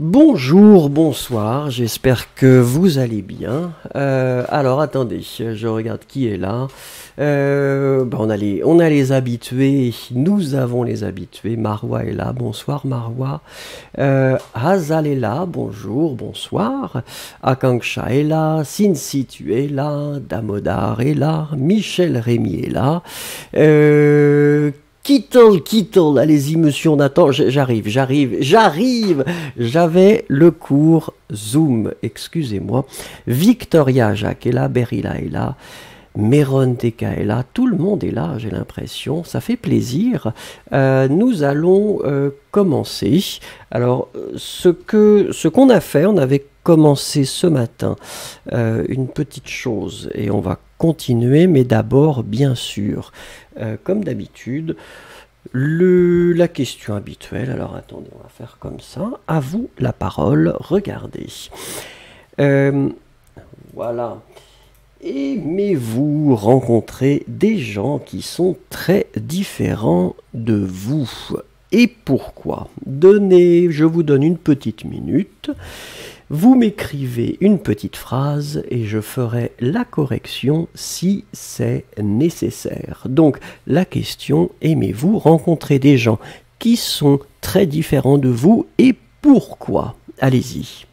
Bonjour, bonsoir, j'espère que vous allez bien. Alors attendez, je regarde qui est là. On a les habitués, nous avons les habitués. Marwa est là, bonsoir Marwa. Hazal est là, bonjour, bonsoir. Akanksha est là, Sinsi tu es là, Damodar est là, Michel Rémy est là. Kittle, allez-y, monsieur, on attend, j'arrive. J'avais le cours Zoom, excusez-moi. Victoria Jacques est là, Berilla est là, Méron Teka est là, tout le monde est là, j'ai l'impression, ça fait plaisir. Nous allons commencer. Alors, ce qu'on a fait, on avait commencé ce matin une petite chose, et on va continuer, mais d'abord, bien sûr, comme d'habitude, la question habituelle. Alors attendez, on va faire comme ça. À vous la parole, regardez. Voilà. Aimez-vous rencontrer des gens qui sont très différents de vous? Et pourquoi? Je vous donne une petite minute. Vous m'écrivez une petite phrase et je ferai la correction si c'est nécessaire. Donc, la question, aimez-vous rencontrer des gens qui sont très différents de vous et pourquoi? Allez-y.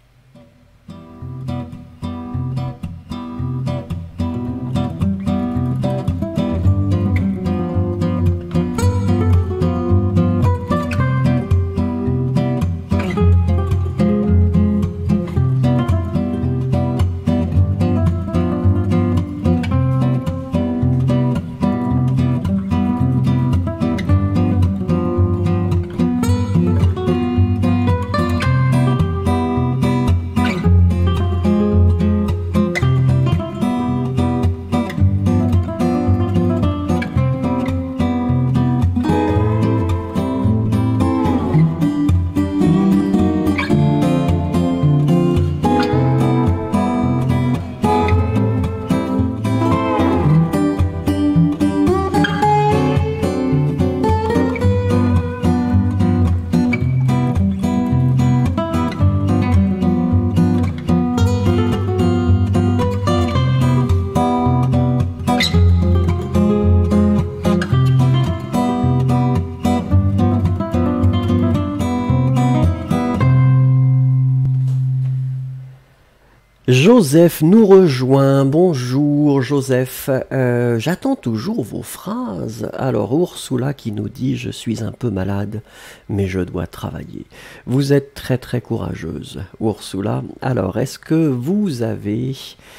Joseph nous rejoint. Bonjour Joseph. J'attends toujours vos phrases. Alors Ursula qui nous dit « Je suis un peu malade, mais je dois travailler ». Vous êtes très très courageuse, Ursula. Alors, est-ce que vous avez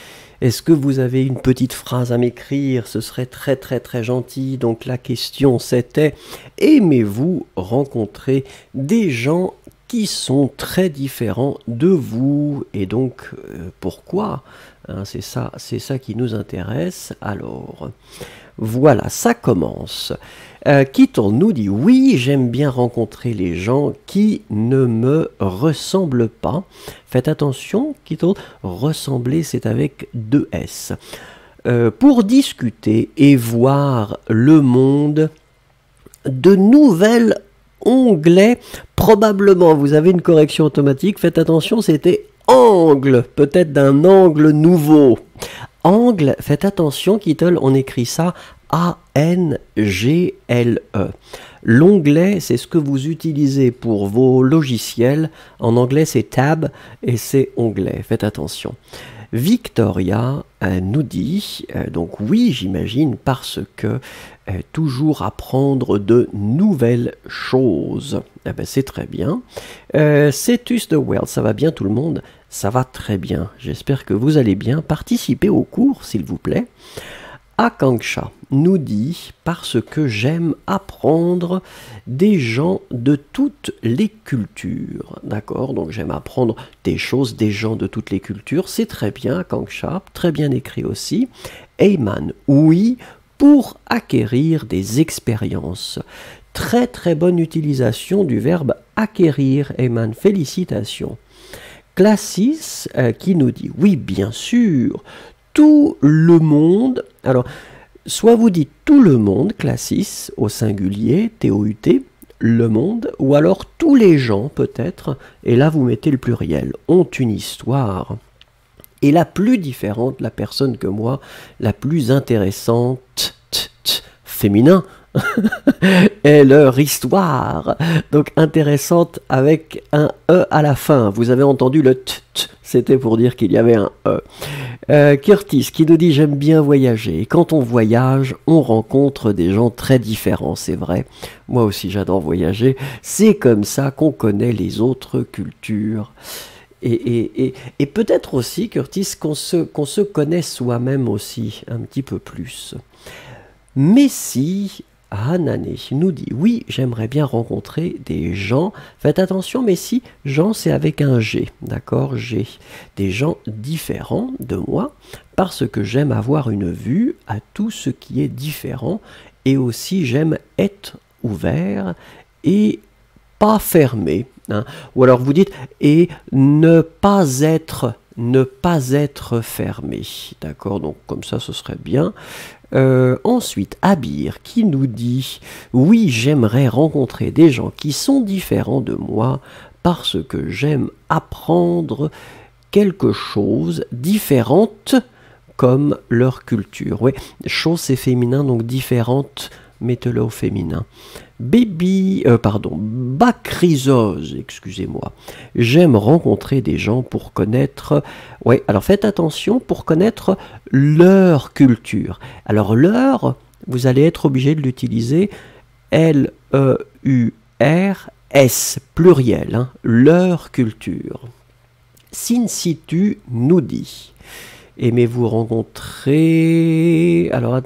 une petite phrase à m'écrire? Ce serait très très très gentil. Donc la question c'était « Aimez-vous rencontrer des gens qui sont très différents de vous? Et donc, pourquoi? C'est ça qui nous intéresse. Alors, voilà, ça commence. Kittle nous dit « Oui, j'aime bien rencontrer les gens qui ne me ressemblent pas ». Faites attention, Kittle, ressembler, c'est avec 2 S. Pour discuter et voir le monde de nouvelles onglet, probablement, vous avez une correction automatique, faites attention, c'était angle, peut-être d'un angle nouveau. Angle, faites attention, Kittle, on écrit ça A-N-G-L-E. L'onglet, c'est ce que vous utilisez pour vos logiciels. En anglais, c'est tab et c'est onglet, faites attention. Victoria nous dit, donc oui, j'imagine, parce que toujours apprendre de nouvelles choses. Eh ben, c'est très bien. Cetus de World, ça va bien tout le monde? Ça va très bien. J'espère que vous allez bien. Participez au cours, s'il vous plaît. Akanksha nous dit « Parce que j'aime apprendre des gens de toutes les cultures ». D'accord, donc j'aime apprendre des choses, des gens de toutes les cultures. C'est très bien, Akanksha, très bien écrit aussi. Eyman, oui, pour acquérir des expériences. Très très bonne utilisation du verbe acquérir, Eyman, félicitations. Classis qui nous dit « Oui, bien sûr, tout le monde ». Alors, soit vous dites tout le monde, Classis, au singulier, T-O-U-T, le monde, ou alors tous les gens peut-être, et là vous mettez le pluriel, ont une histoire. Et la plus différente, la personne que moi, la plus intéressante, féminin, est leur histoire. Donc intéressante avec un E à la fin. Vous avez entendu le c'était pour dire qu'il y avait un E. Curtis qui nous dit j'aime bien voyager. Et quand on voyage, on rencontre des gens très différents, c'est vrai. Moi aussi j'adore voyager. C'est comme ça qu'on connaît les autres cultures. Et peut-être aussi, Curtis, qu'on se connaît soi-même aussi un petit peu plus. Messi Hanane nous dit oui, j'aimerais bien rencontrer des gens. Faites attention, Messi, gens c'est avec un G, d'accord, G. Des gens différents de moi parce que j'aime avoir une vue à tout ce qui est différent et aussi j'aime être ouvert et pas fermé. Hein. Ou alors vous dites et ne pas être fermé. D'accord, donc comme ça ce serait bien. Ensuite, Abir qui nous dit oui, j'aimerais rencontrer des gens qui sont différents de moi parce que j'aime apprendre quelque chose différente comme leur culture. Oui, chose c'est féminin, donc différente, mettez-le au féminin. Bacrisose, excusez-moi. J'aime rencontrer des gens pour connaître... Ouais, alors faites attention pour connaître leur culture. Alors leur, vous allez être obligé de l'utiliser L-E-U-R-S, pluriel, hein, leur culture. Sin situ nous dit, aimez-vous rencontrer... Alors,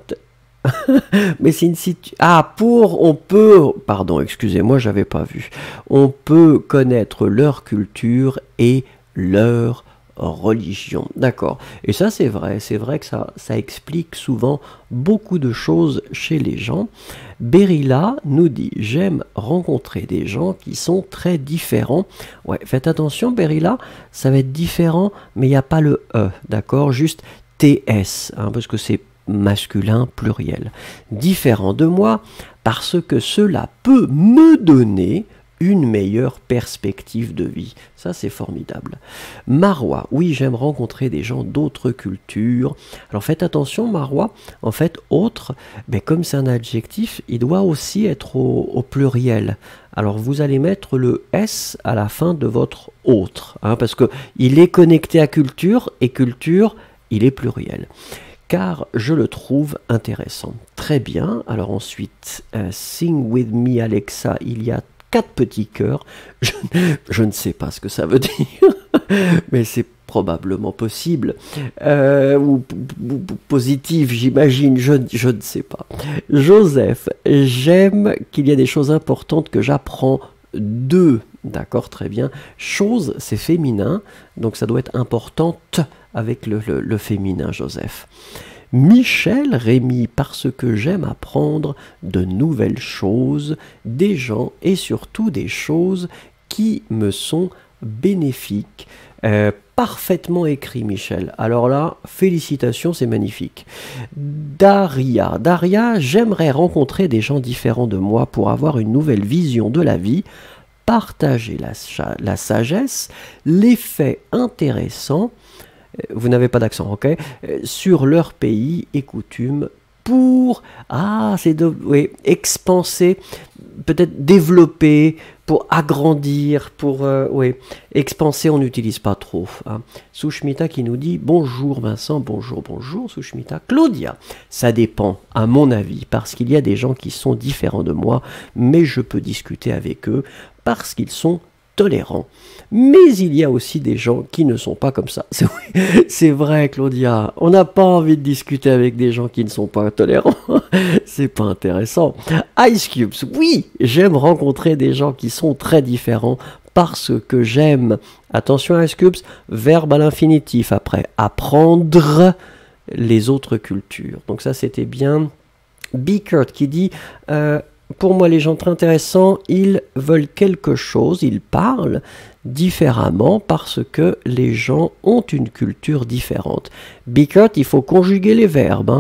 mais c'est une situation... Ah, on peut... Pardon, excusez-moi, j'avais pas vu. On peut connaître leur culture et leur religion. D'accord. Et ça, c'est vrai que ça explique souvent beaucoup de choses chez les gens. Berilla nous dit, j'aime rencontrer des gens qui sont très différents. Ouais, faites attention, Berilla, ça va être différent, mais il n'y a pas le E, d'accord? Juste TS, hein, parce que c'est masculin pluriel. Différent de moi parce que cela peut me donner une meilleure perspective de vie. Ça, c'est formidable. Marois, oui, j'aime rencontrer des gens d'autres cultures. Alors faites attention, Marois, en fait, autre, mais comme c'est un adjectif, il doit aussi être au pluriel. Alors vous allez mettre le S à la fin de votre autre, hein, parce qu'il est connecté à culture, et culture, il est pluriel. Car je le trouve intéressant. Très bien. Alors ensuite, Sing With Me Alexa, il y a 4 petits cœurs. Je ne sais pas ce que ça veut dire, mais c'est probablement possible. Ou positif, j'imagine, je ne sais pas. Joseph, j'aime qu'il y a des choses importantes que j'apprends d'eux. D'accord, très bien. Chose, c'est féminin, donc ça doit être importante avec le féminin, Joseph. Michel, Rémi, parce que j'aime apprendre de nouvelles choses, des gens et surtout des choses qui me sont bénéfiques. Parfaitement écrit, Michel. Alors là, félicitations, c'est magnifique. Daria, j'aimerais rencontrer des gens différents de moi pour avoir une nouvelle vision de la vie, partager la sagesse, les faits intéressants, vous n'avez pas d'accent, ok, sur leur pays et coutumes pour, expanser, peut-être développer, pour agrandir, pour, expanser, on n'utilise pas trop. Hein. Sushmita qui nous dit, bonjour Vincent, bonjour Sushmita. Claudia, ça dépend, à mon avis, parce qu'il y a des gens qui sont différents de moi, mais je peux discuter avec eux, parce qu'ils sont tolérants. Mais il y a aussi des gens qui ne sont pas comme ça. C'est vrai, Claudia. On n'a pas envie de discuter avec des gens qui ne sont pas tolérants. C'est pas intéressant. Ice Cubes, oui, j'aime rencontrer des gens qui sont très différents parce que j'aime, attention Ice Cubes, verbe à l'infinitif après, apprendre les autres cultures. Donc ça, c'était bien. Bickert qui dit... pour moi, les gens très intéressants, ils veulent quelque chose, ils parlent différemment parce que les gens ont une culture différente. Bickert, il faut conjuguer les verbes. Hein.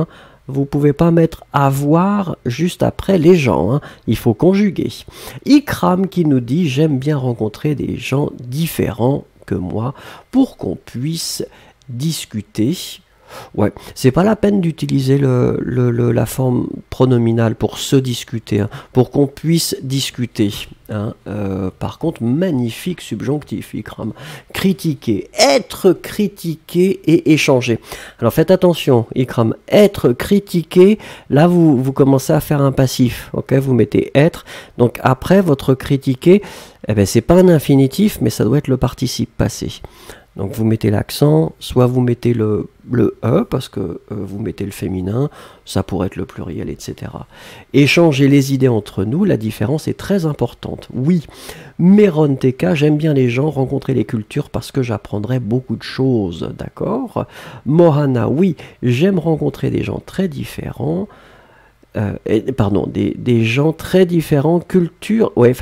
vous pouvez pas mettre avoir juste après les gens, hein. Il faut conjuguer. Ikram qui nous dit j'aime bien rencontrer des gens différents que moi pour qu'on puisse discuter. Ouais, c'est pas la peine d'utiliser la forme pronominale pour se discuter, hein, pour qu'on puisse discuter, hein. Par contre, magnifique subjonctif, Ikram. Critiquer, être critiqué et échanger. Alors faites attention, Ikram, être critiqué, là vous commencez à faire un passif, ok, vous mettez être, donc après votre critiqué, eh ben, c'est pas un infinitif, mais ça doit être le participe passé. Donc vous mettez l'accent, soit vous mettez le E, parce que vous mettez le féminin, ça pourrait être le pluriel, etc. Échanger les idées entre nous, la différence est très importante. Oui, Meron TK, j'aime bien les gens, rencontrer les cultures parce que j'apprendrai beaucoup de choses, d'accord. Mohana, oui, j'aime rencontrer des gens très différents. Pardon, des gens très différents, culture, ouais,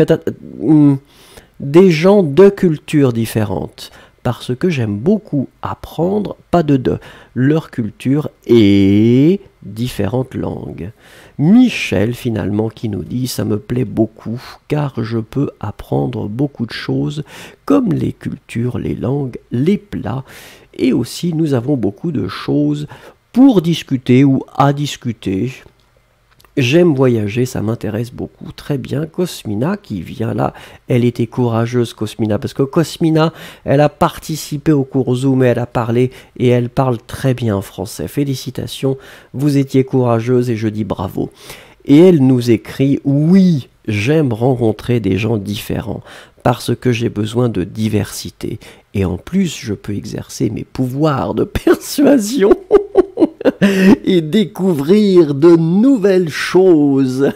des gens de cultures différentes. Parce que j'aime beaucoup apprendre, pas de, leur culture et différentes langues. Michel, finalement, qui nous dit « ça me plaît beaucoup, car je peux apprendre beaucoup de choses, comme les cultures, les langues, les plats, et aussi nous avons beaucoup de choses pour discuter ou à discuter ». J'aime voyager, ça m'intéresse beaucoup. Très bien, Cosmina qui vient là, elle était courageuse, Cosmina, parce que Cosmina, elle a participé au cours Zoom et elle a parlé, et elle parle très bien français. Félicitations, vous étiez courageuse et je dis bravo. Et elle nous écrit, oui, j'aime rencontrer des gens différents, parce que j'ai besoin de diversité. Et en plus, je peux exercer mes pouvoirs de persuasion. Et découvrir de nouvelles choses.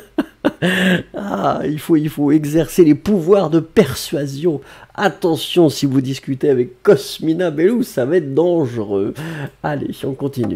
Ah, il faut exercer les pouvoirs de persuasion. Attention, si vous discutez avec Cosmina Bellou, ça va être dangereux. Allez, on continue.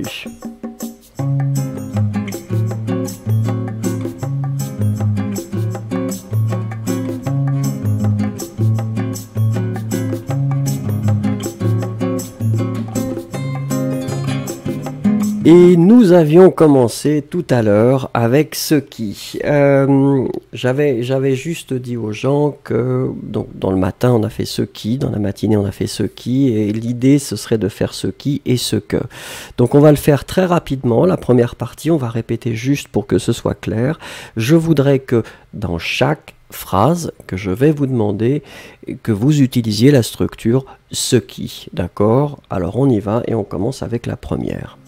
Et nous avions commencé tout à l'heure avec ce qui. J'avais juste dit aux gens que donc, dans le matin on a fait ce qui, dans la matinée on a fait ce qui, et l'idée ce serait de faire ce qui et ce que. Donc on va le faire très rapidement, la première partie, on va répéter juste pour que ce soit clair. Je voudrais que dans chaque phrase que je vais vous demander, que vous utilisiez la structure ce qui, d'accord? Alors on y va et on commence avec la première.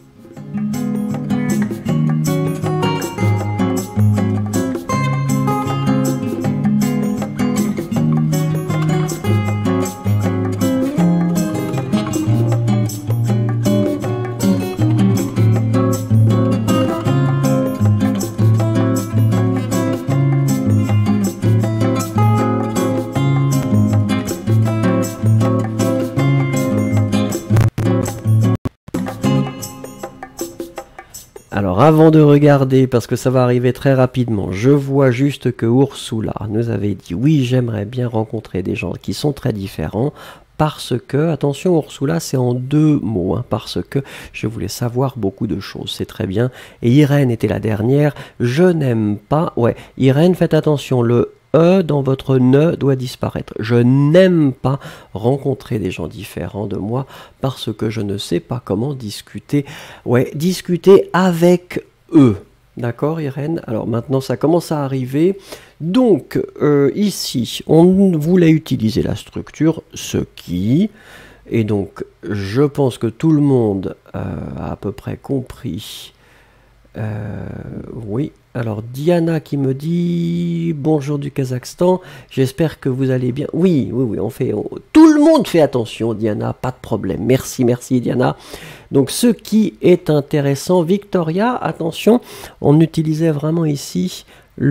Alors avant de regarder, parce que ça va arriver très rapidement, je vois juste que Ursula nous avait dit « Oui, j'aimerais bien rencontrer des gens qui sont très différents ». Parce que, attention Ursula, c'est en deux mots, hein, parce que je voulais savoir beaucoup de choses, c'est très bien. Et Irène était la dernière, je n'aime pas, ouais, Irène, faites attention, le E dans votre ne doit disparaître. Je n'aime pas rencontrer des gens différents de moi parce que je ne sais pas comment discuter, ouais, discuter avec eux. D'accord Irène? Alors maintenant ça commence à arriver. Donc ici on voulait utiliser la structure ce qui, et donc je pense que tout le monde a à peu près compris. Oui, alors Diana qui me dit bonjour du Kazakhstan, j'espère que vous allez bien. Oui, tout le monde fait attention Diana, pas de problème. Merci Diana. Donc ce qui est intéressant, Victoria, attention, on utilisait vraiment ici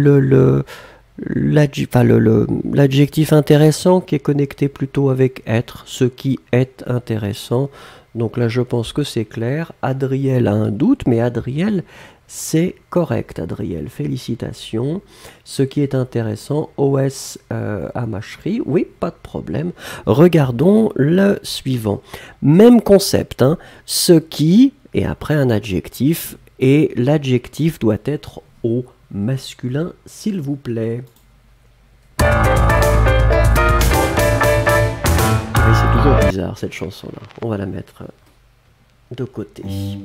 l'adjectif intéressant qui est connecté plutôt avec être, ce qui est intéressant. Donc là je pense que c'est clair. Adriel a un doute, mais Adriel c'est correct, Adriel, félicitations. Ce qui est intéressant, OS Amachri, oui, pas de problème. Regardons le suivant. Même concept, hein, ce qui, et après un adjectif, Et l'adjectif doit être au masculin, s'il vous plaît. Oui, c'est toujours bizarre cette chanson-là. On va la mettre de côté.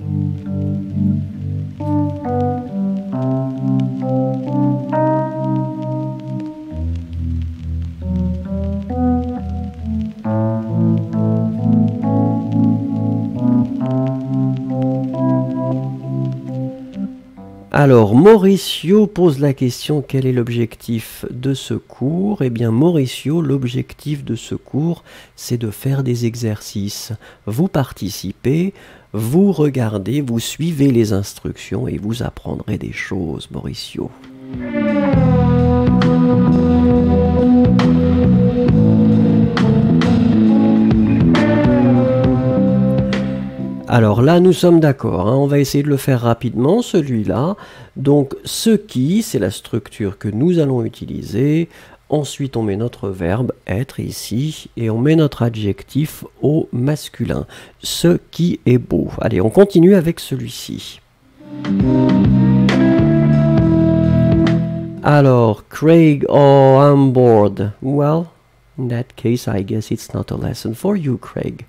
Alors, Mauricio pose la question, quel est l'objectif de ce cours? Eh bien, Mauricio, l'objectif de ce cours, c'est de faire des exercices. Vous participez, vous regardez, vous suivez les instructions et vous apprendrez des choses, Mauricio. Alors là, nous sommes d'accord, hein, on va essayer de le faire rapidement, celui-là. Donc, ce qui, c'est la structure que nous allons utiliser. Ensuite, on met notre verbe être ici et on met notre adjectif au masculin. Ce qui est beau. Allez, on continue avec celui-ci. Alors, Craig, oh, I'm bored. Well, in that case, I guess it's not a lesson for you, Craig.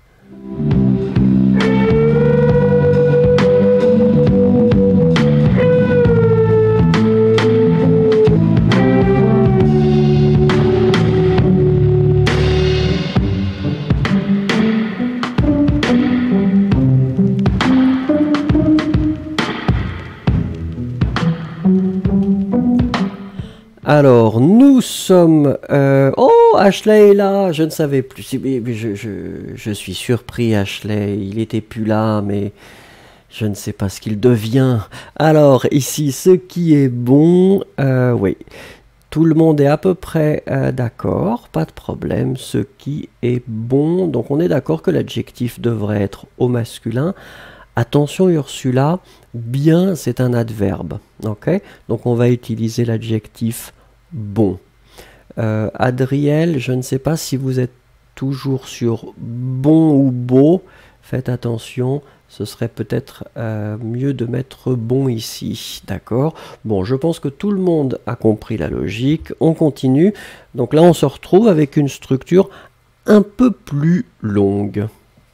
Alors, nous sommes... Oh, Ashley est là. Je ne savais plus. Je suis surpris, Ashley. Il était plus là, mais je ne sais pas ce qu'il devient. Alors, ici, ce qui est bon... oui, tout le monde est à peu près d'accord. Pas de problème. Ce qui est bon... Donc, on est d'accord que l'adjectif devrait être au masculin. Attention, Ursula, bien, c'est un adverbe. Okay? Donc, on va utiliser l'adjectif bon. Adriel, je ne sais pas si vous êtes toujours sur bon ou beau. Faites attention, ce serait peut-être mieux de mettre bon ici. D'accord? Bon, je pense que tout le monde a compris la logique. On continue. Donc là, on se retrouve avec une structure un peu plus longue.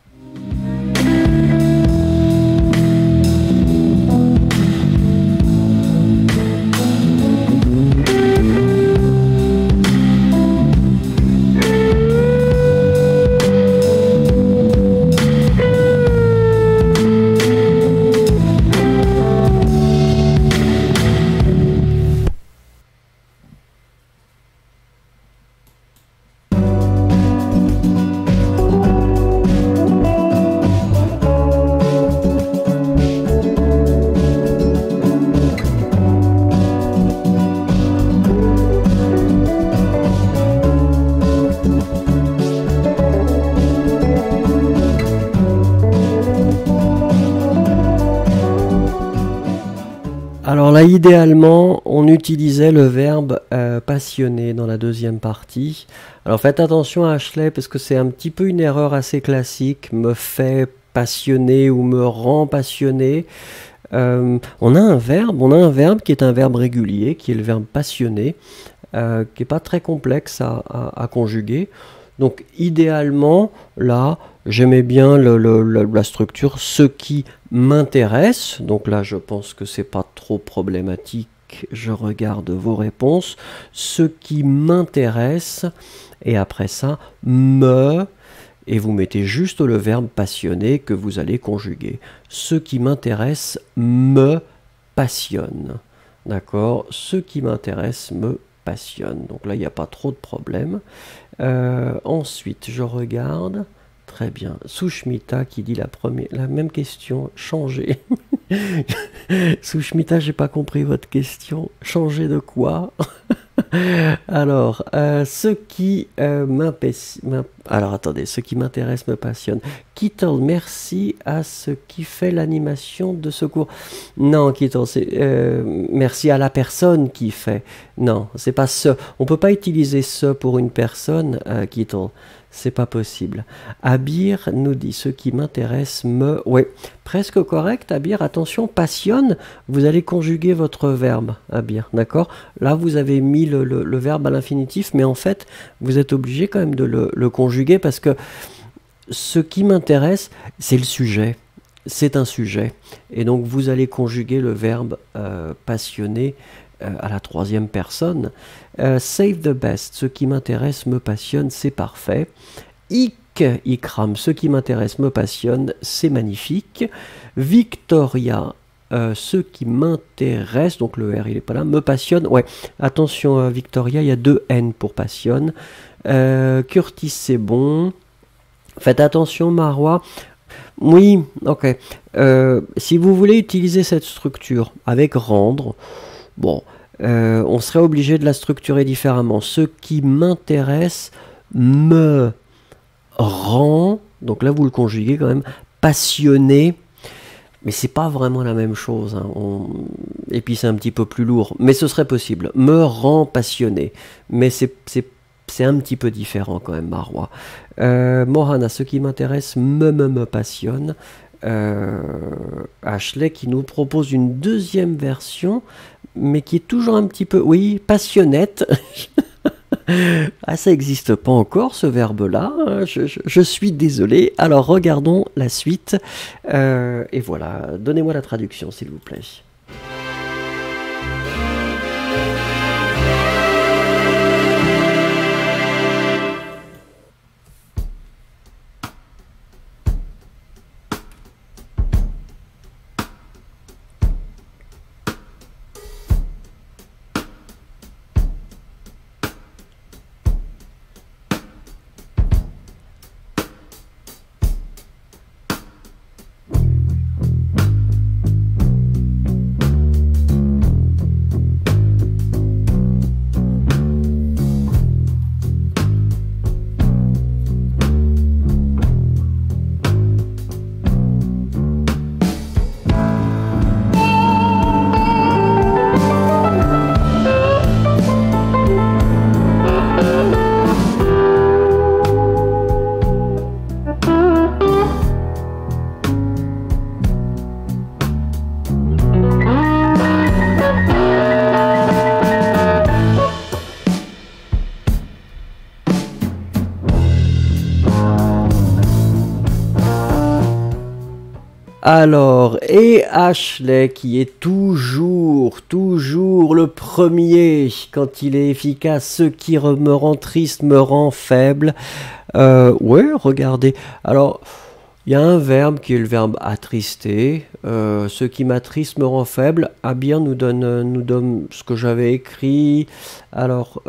Alors là, idéalement, on utilisait le verbe passionner dans la deuxième partie. Alors faites attention à Ashley, parce que c'est un petit peu une erreur assez classique, me fait passionner ou me rend passionné. On a un verbe qui est un verbe régulier, qui est le verbe passionner, qui n'est pas très complexe à conjuguer. Donc idéalement, là, j'aimais bien la structure, ce qui m'intéresse. Donc là, je pense que c'est pas trop problématique. Je regarde vos réponses. Ce qui m'intéresse, et après ça, me, et vous mettez juste le verbe passionner que vous allez conjuguer. Ce qui m'intéresse me passionne. D'accord? Ce qui m'intéresse me passionne. Donc là, il n'y a pas trop de problème. Ensuite, je regarde. Très bien. Sushmita qui dit la même question. Changer. Sushmita, j'ai pas compris votre question. Changer de quoi? Alors, ce qui Alors attendez, ce qui m'intéresse me passionne. Kittle, merci à ce qui fait l'animation de ce cours. Non, Kittle, c'est merci à la personne qui fait. Non, c'est pas ce. On peut pas utiliser ce pour une personne, Kittle. C'est pas possible. Abir nous dit ce qui m'intéresse me. Ouais, presque correct, Abir. Attention, passionne. Vous allez conjuguer votre verbe, Abir. D'accord? Là, vous avez mis le verbe à l'infinitif, mais en fait, vous êtes obligé quand même de le conjuguer parce que ce qui m'intéresse, c'est le sujet. C'est un sujet. Et donc, vous allez conjuguer le verbe passionné à la troisième personne. Save the best, ce qui m'intéresse me passionne, c'est parfait. Ikram, ce qui m'intéresse me passionne, c'est magnifique. Victoria, ce qui m'intéresse, donc le R il est pas là, me passionne. Ouais, attention Victoria, il y a 2 N pour passionne. Curtis, c'est bon. Faites attention Marois. Oui, ok. Si vous voulez utiliser cette structure avec rendre, bon, on serait obligé de la structurer différemment. Ce qui m'intéresse me rend, donc là vous le conjuguez quand même, passionné, mais c'est pas vraiment la même chose. Hein. Et puis c'est un petit peu plus lourd, mais ce serait possible. Me rend passionné, mais c'est un petit peu différent quand même, Marois. Mohana, ce qui m'intéresse me passionne. Ashley qui nous propose une deuxième version, mais qui est toujours un petit peu, oui, passionnette. Ah, ça n'existe pas encore ce verbe-là. Je suis désolé. Alors regardons la suite. Et voilà, donnez-moi la traduction, s'il vous plaît. Alors, et Ashley qui est toujours le premier quand il est efficace, ce qui me rend triste me rend faible. Ouais, regardez. Alors, il y a un verbe qui est le verbe attrister. Ce qui m'attriste me rend faible. Abir nous donne ce que j'avais écrit. Alors,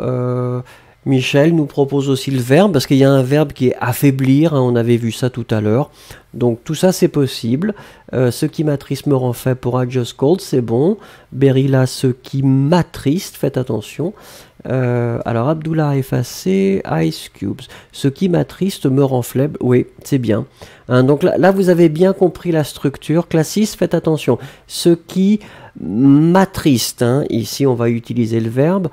Michel nous propose aussi le verbe, parce qu'il y a un verbe qui est affaiblir, hein, on avait vu ça tout à l'heure. Donc tout ça c'est possible. Ce qui m'attriste me rend faible pour I just cold, c'est bon. Berilla, ce qui m'attriste, faites attention. Alors Abdullah a effacé, Ice Cubes. Ce qui m'attriste me rend faible, oui, c'est bien. Hein, donc là vous avez bien compris la structure. Classiste, faites attention. Ce qui m'attriste, hein, ici on va utiliser le verbe,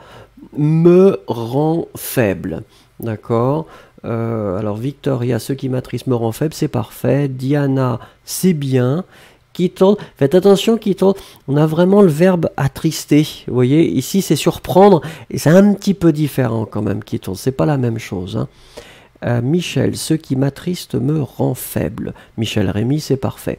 me rend faible. D'accord. Alors Victoria, ce qui m'attriste me rend faible, c'est parfait. Diana, c'est bien. Kittle, faites attention Kittle, on a vraiment le verbe attrister. Vous voyez, ici c'est surprendre, et c'est un petit peu différent quand même Kittle, c'est pas la même chose. Hein. Michel, ce qui m'attriste me rend faible. Michel Rémy, c'est parfait.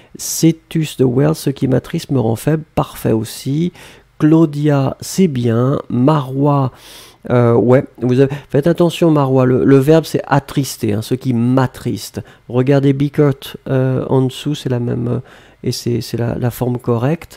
Cetus de Wells, ce qui m'attriste me rend faible, parfait aussi. Claudia, c'est bien. Marois, ouais, faites attention Marois, le verbe c'est attrister, hein, ce qui m'attriste. Regardez Bickert en dessous, c'est la même, et c'est la forme correcte.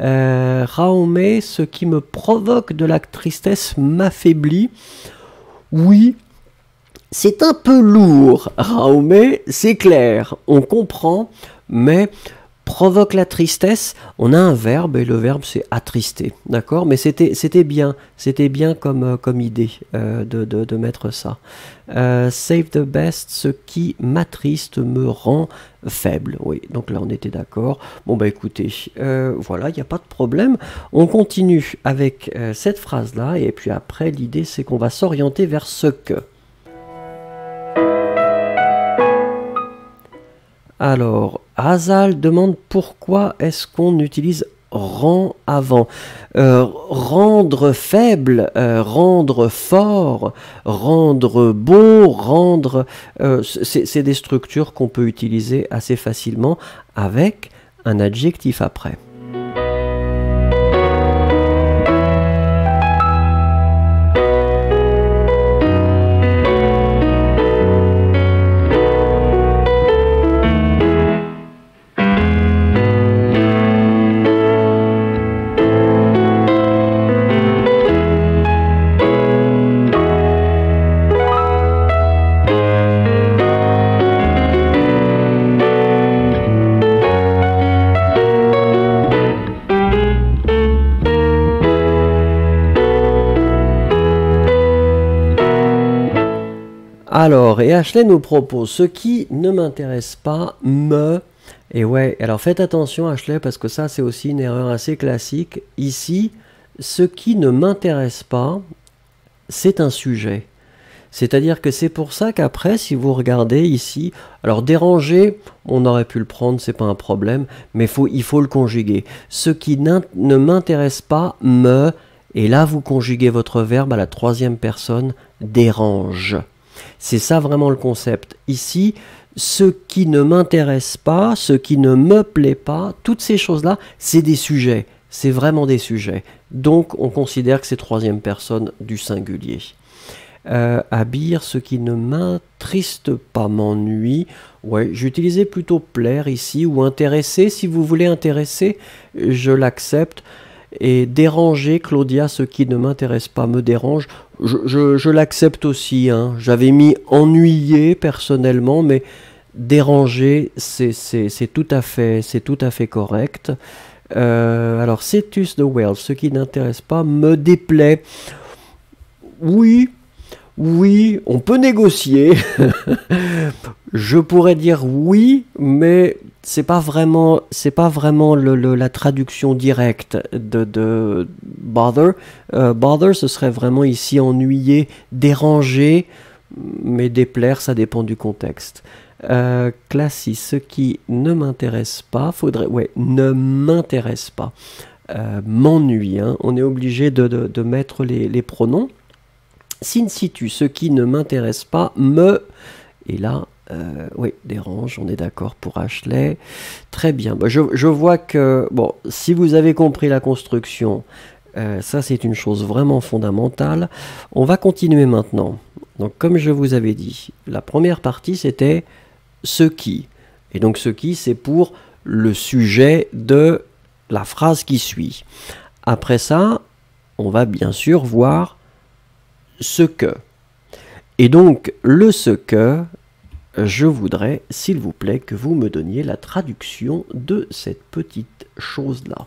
Raume, ce qui me provoque de la tristesse m'affaiblit. Oui, c'est un peu lourd, Raume, c'est clair, on comprend, mais provoque la tristesse, on a un verbe et le verbe c'est attrister, d'accord? Mais c'était bien comme idée de mettre ça. Save the best, ce qui m'attriste me rend faible. Oui, donc là on était d'accord. Bon bah écoutez, voilà, il n'y a pas de problème. On continue avec cette phrase-là et puis après l'idée c'est qu'on va s'orienter vers ce que. Alors, Hazal demande pourquoi est-ce qu'on utilise rend avant. Rendre faible, rendre fort, rendre beau, rendre... c'est des structures qu'on peut utiliser assez facilement avec un adjectif après. Alors, et Ashley nous propose ce qui ne m'intéresse pas me... Et ouais, alors faites attention Ashley, parce que ça c'est aussi une erreur assez classique. Ici, ce qui ne m'intéresse pas, c'est un sujet. C'est-à-dire que c'est pour ça qu'après, si vous regardez ici, alors déranger, on aurait pu le prendre, c'est pas un problème, mais il faut le conjuguer. Ce qui ne m'intéresse pas me... Et là, vous conjuguez votre verbe à la troisième personne, dérange. C'est ça vraiment le concept. Ici, ce qui ne m'intéresse pas, ce qui ne me plaît pas, toutes ces choses-là, c'est des sujets. C'est vraiment des sujets. Donc, on considère que c'est troisième personne du singulier. Habir, ce qui ne m'attriste pas, m'ennuie. Ouais, j'utilisais plutôt plaire ici, ou intéresser. Si vous voulez intéresser, je l'accepte. Et déranger, Claudia, ce qui ne m'intéresse pas me dérange. Je l'accepte aussi. Hein. J'avais mis ennuyer personnellement, mais déranger, c'est tout à fait correct. Alors, Cetus the Whale, ce qui n'intéresse pas me déplaît. Oui, on peut négocier. Je pourrais dire oui, mais c'est pas vraiment la traduction directe de bother. Bother, ce serait vraiment ici ennuyer, déranger, mais déplaire, ça dépend du contexte. Classis, ce qui ne m'intéresse pas, ne m'intéresse pas. M'ennuie, hein. On est obligé de mettre les pronoms. Sin situ, ce qui ne m'intéresse pas, me... Et là, dérange, on est d'accord pour Ashley. Très bien. Je vois que, bon, si vous avez compris la construction, ça c'est une chose vraiment fondamentale. On va continuer maintenant. Donc comme je vous avais dit, la première partie c'était ce qui. Et donc ce qui, c'est pour le sujet de la phrase qui suit. Après ça, on va bien sûr voir ce que. Et donc, le ce que, je voudrais, s'il vous plaît, que vous me donniez la traduction de cette petite chose-là.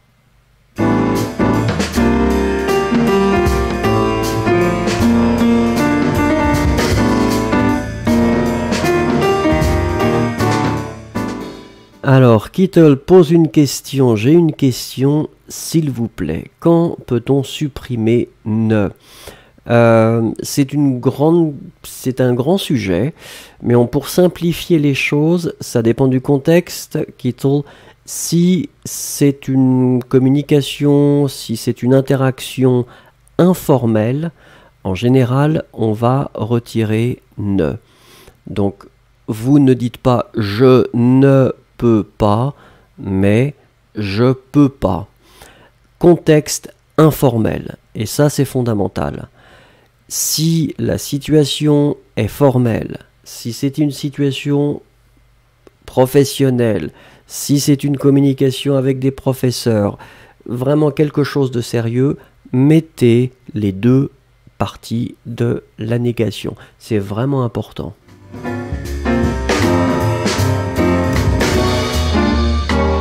Alors, Kittle pose une question. J'ai une question, s'il vous plaît. Quand peut-on supprimer ne ? C'est un grand sujet, mais pour simplifier les choses, ça dépend du contexte. Kittle, si c'est une communication, si c'est une interaction informelle, en général, on va retirer ne. Donc, vous ne dites pas je ne peux pas, mais je peux pas. Contexte informel, et ça c'est fondamental. Si la situation est formelle, si c'est une situation professionnelle, si c'est une communication avec des professeurs, vraiment quelque chose de sérieux, mettez les deux parties de la négation. C'est vraiment important.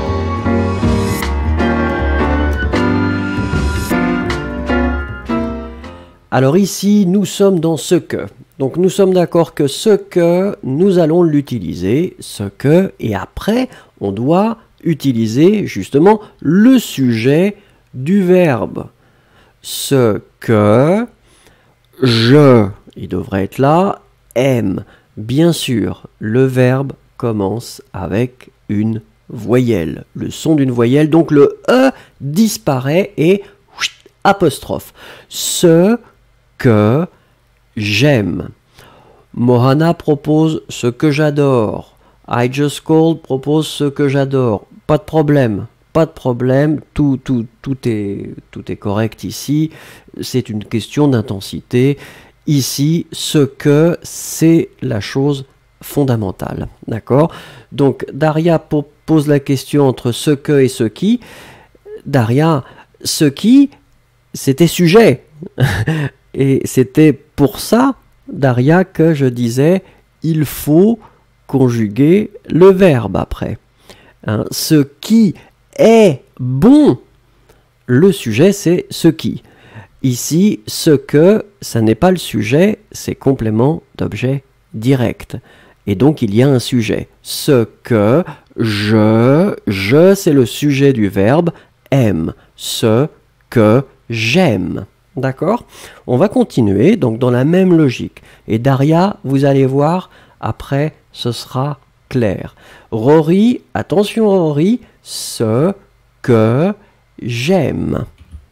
Alors ici, nous sommes dans ce que. Donc nous sommes d'accord que ce que, nous allons l'utiliser, ce que, et après, on doit utiliser justement le sujet du verbe. Ce que je, il devrait être là, aime. Bien sûr, le verbe commence avec une voyelle, le son d'une voyelle, donc le E disparaît et apostrophe. Ce que j'aime. Mohana propose ce que j'adore. I Just Called propose ce que j'adore. Pas de problème. Pas de problème, tout est correct ici. C'est une question d'intensité. Ici, ce que, c'est la chose fondamentale. D'accord? Donc, Daria pose la question entre ce que et ce qui. Daria, ce qui, c'était sujet. Et c'était pour ça, Daria, que je disais, il faut conjuguer le verbe après. Hein, ce qui est bon, le sujet c'est ce qui. Ici, ce que, ça n'est pas le sujet, c'est complément d'objet direct. Et donc il y a un sujet. Ce que, je c'est le sujet du verbe aime. Ce que j'aime. D'accord? On va continuer donc dans la même logique. Et Daria, vous allez voir, après ce sera clair. Rory, attention Rory, ce que j'aime.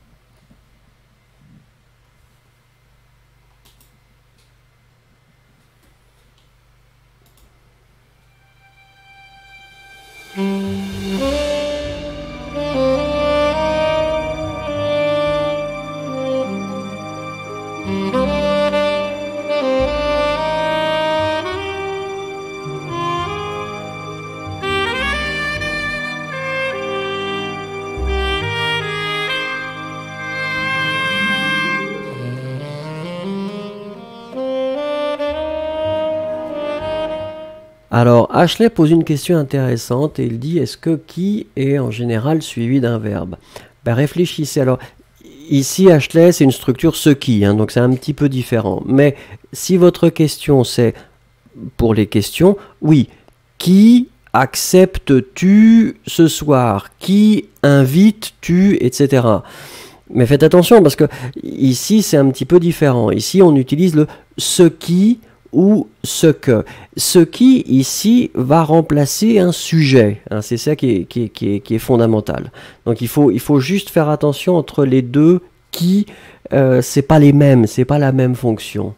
Alors, Ashley pose une question intéressante et il dit, est-ce que qui est en général suivi d'un verbe? Ben, réfléchissez. Alors, ici, Ashley, c'est une structure ce qui, hein, donc c'est un petit peu différent. Mais si votre question, c'est pour les questions, oui, qui acceptes-tu ce soir? Qui invites-tu, etc. Mais faites attention parce que ici, c'est un petit peu différent. Ici, on utilise le ce qui ou ce que. Ce qui, ici, va remplacer un sujet. Hein, c'est ça qui est fondamental. Donc, il faut juste faire attention entre les deux qui, c'est pas les mêmes, c'est pas la même fonction.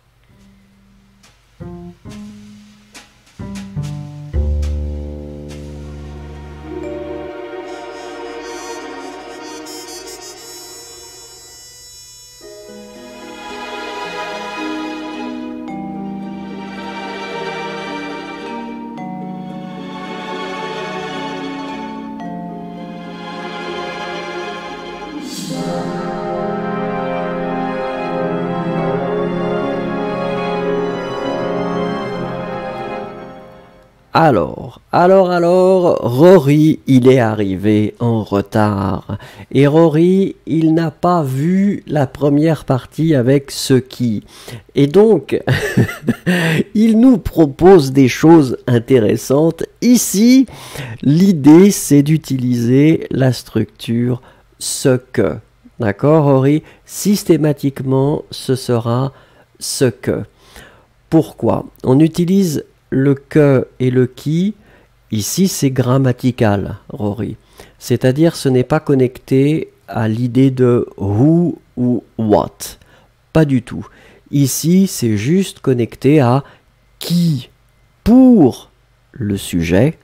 Alors, Rory, il est arrivé en retard. Et Rory, il n'a pas vu la première partie avec ce qui. Et donc, il nous propose des choses intéressantes. Ici, l'idée, c'est d'utiliser la structure ce que. D'accord, Rory? Systématiquement, ce sera ce que. Pourquoi? On utilise le que et le qui, ici c'est grammatical, Rory. C'est-à-dire ce n'est pas connecté à l'idée de who ou what. Pas du tout. Ici c'est juste connecté à qui pour le sujet,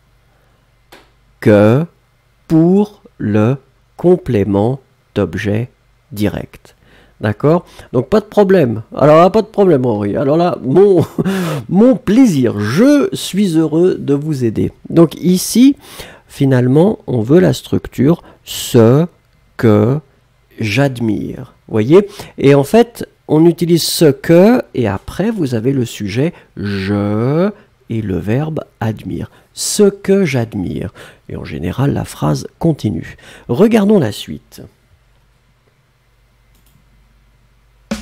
que pour le complément d'objet direct. D'accord? Donc pas de problème. Alors là, pas de problème, Henri. Alors là, mon plaisir. Je suis heureux de vous aider. Donc ici, finalement, on veut la structure ce que j'admire. Voyez? Et en fait, on utilise ce que, et après, vous avez le sujet je et le verbe admire. Ce que j'admire. Et en général, la phrase continue. Regardons la suite.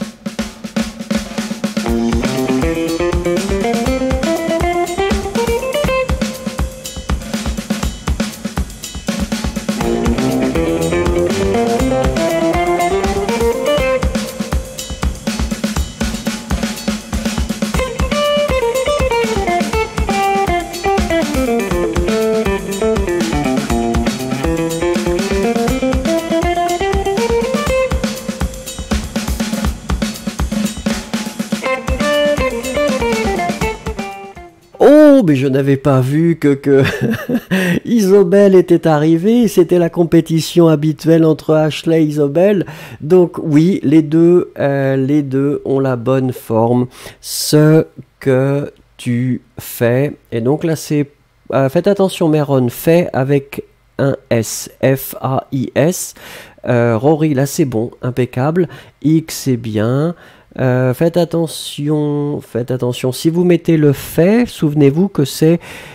mais je n'avais pas vu que Isobel était arrivée. C'était la compétition habituelle entre Ashley et Isobel. Donc oui, les deux ont la bonne forme. Ce que tu fais. Et donc là, c'est... faites attention, Meron, fait avec un S. F-A-I-S. Rory, là, c'est bon, impeccable. X, c'est bien. Faites attention. Si vous mettez le fait, souvenez-vous que c'est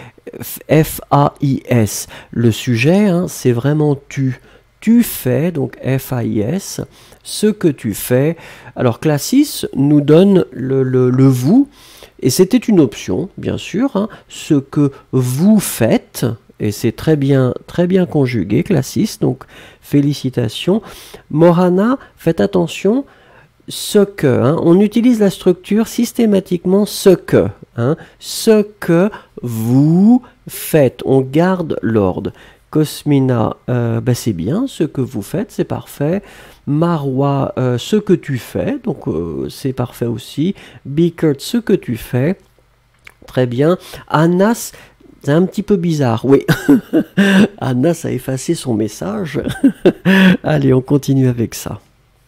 F-A-I-S. Le sujet, hein, c'est vraiment tu. Tu fais, donc F-A-I-S, ce que tu fais. Alors, Classis nous donne le vous, et c'était une option, bien sûr, hein, ce que vous faites, et c'est très bien conjugué, Classis, donc félicitations. Morana, faites attention, ce que, hein, on utilise la structure systématiquement ce que vous faites, on garde l'ordre. Cosmina, c'est bien, ce que vous faites, c'est parfait. Marwa, ce que tu fais, donc c'est parfait aussi. Bickert, ce que tu fais, très bien. Anas, c'est un petit peu bizarre, oui. Anas a effacé son message. Allez, on continue avec ça.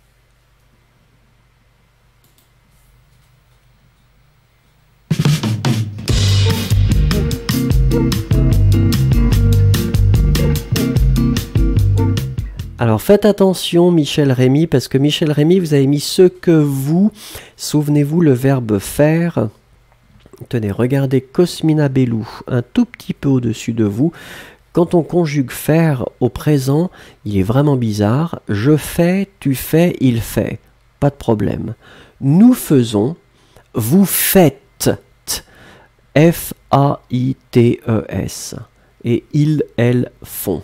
Alors faites attention Michel Rémy, parce que Michel Rémy, vous avez mis ce que vous, souvenez-vous le verbe faire. Tenez, regardez Cosmina Bellou, un tout petit peu au-dessus de vous. Quand on conjugue faire au présent, il est vraiment bizarre. Je fais, tu fais, il fait. Pas de problème. Nous faisons, vous faites. F-A-I-T-E-S. Et ils, elles font.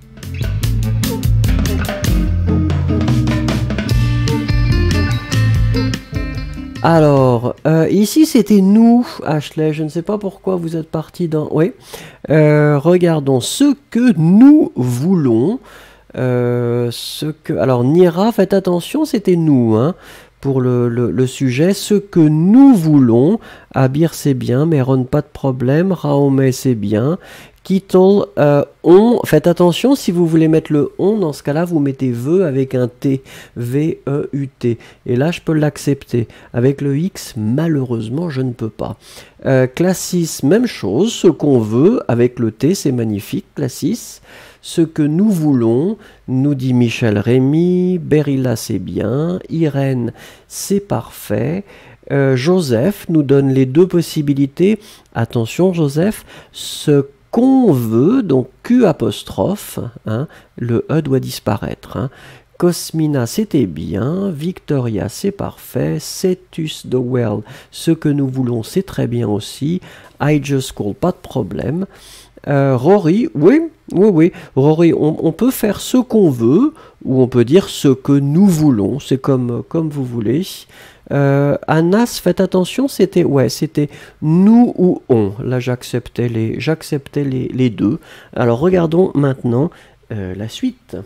Alors, ici c'était nous, Ashley, je ne sais pas pourquoi vous êtes parti dans... Oui, regardons ce que nous voulons. Alors, Nira, faites attention, c'était nous, hein, pour le sujet. Ce que nous voulons, Abir c'est bien, Meron pas de problème, Raomé c'est bien. Kittle, on, faites attention, si vous voulez mettre le on, dans ce cas-là, vous mettez veut avec un T, V-E-U-T. Et là, je peux l'accepter. Avec le X, malheureusement, je ne peux pas. Classis, même chose, ce qu'on veut, avec le T, c'est magnifique, Classis. Ce que nous voulons, nous dit Michel Rémy, Berilla, c'est bien, Irène, c'est parfait. Joseph nous donne les deux possibilités. Attention, Joseph, ce qu'on veut, donc Q apostrophe, hein, le E doit disparaître. Hein. Cosmina, c'était bien. Victoria, c'est parfait. Cetus the Well, ce que nous voulons, c'est très bien aussi. I just call, pas de problème. Rory, oui. Rory, on peut faire ce qu'on veut, ou on peut dire ce que nous voulons. C'est comme vous voulez. Anas, faites attention, c'était nous ou on. Là, j'acceptais les deux. Alors, regardons maintenant la suite.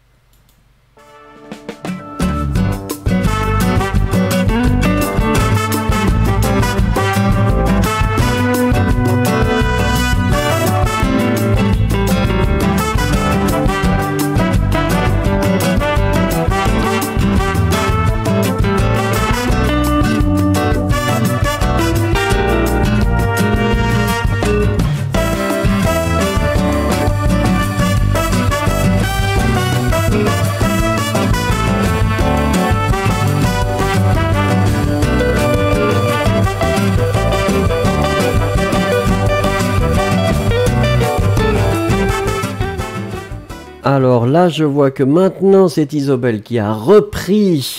Alors là, je vois que maintenant, c'est Isobel qui a repris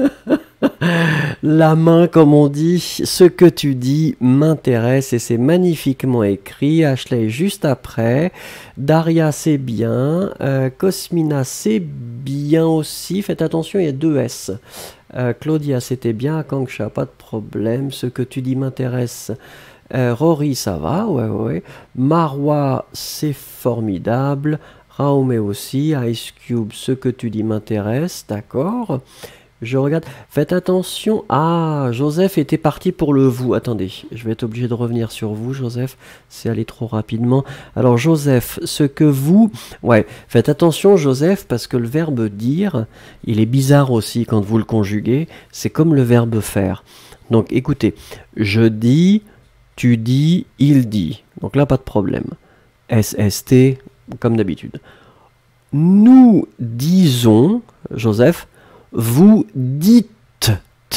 la main, comme on dit. Ce que tu dis m'intéresse et c'est magnifiquement écrit. Ashley juste après. Daria, c'est bien. Cosmina, c'est bien aussi. Faites attention, il y a deux S. Claudia, c'était bien. Akanksha, pas de problème. Ce que tu dis m'intéresse. Rory, ça va. Ouais. Marwa, c'est formidable. Raomé aussi, Ice Cube, ce que tu dis m'intéresse, d'accord. Je regarde. Faites attention. Ah, Joseph était parti pour le vous. Attendez, je vais être obligé de revenir sur vous, Joseph. C'est allé trop rapidement. Alors, Joseph, ce que vous... Ouais, faites attention, Joseph, parce que le verbe dire, il est bizarre aussi quand vous le conjuguez. C'est comme le verbe faire. Donc, écoutez. Je dis, tu dis, il dit. Donc là, pas de problème. SST, comme d'habitude. Nous disons, Joseph, vous dites,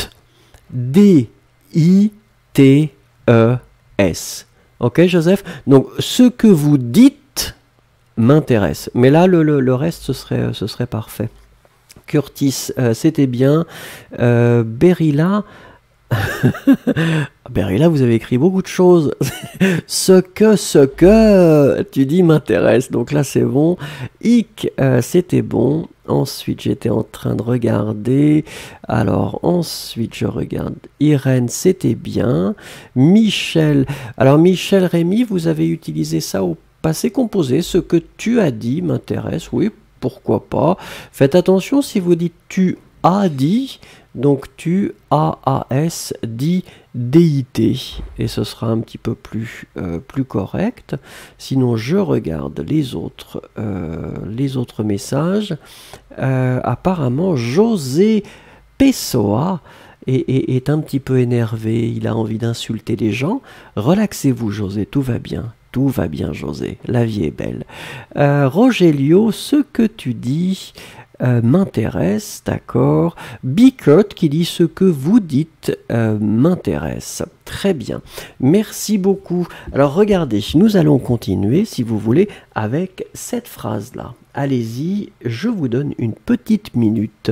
D-I-T-E-S. Ok, Joseph? Donc, ce que vous dites m'intéresse. Mais là, le reste, ce serait parfait. Curtis, c'était bien. Berilla... Berilla, vous avez écrit beaucoup de choses. ce que tu dis m'intéresse. Donc là, c'est bon. Ick, c'était bon. Ensuite, j'étais en train de regarder. Alors, ensuite, je regarde. Irène, c'était bien. Michel. Alors, Michel Rémy, vous avez utilisé ça au passé composé. Ce que tu as dit m'intéresse. Oui, pourquoi pas. Faites attention si vous dites tu as dit. Donc tu AAS dit DIT et ce sera un petit peu plus correct. Sinon je regarde les autres messages. Apparemment José Pessoa est un petit peu énervé, il a envie d'insulter les gens. Relaxez-vous José, tout va bien. Tout va bien José, la vie est belle. Rogelio, ce que tu dis m'intéresse, d'accord. Bickert qui dit ce que vous dites m'intéresse. Très bien. Merci beaucoup. Alors regardez, nous allons continuer, si vous voulez, avec cette phrase-là. Allez-y, je vous donne une petite minute.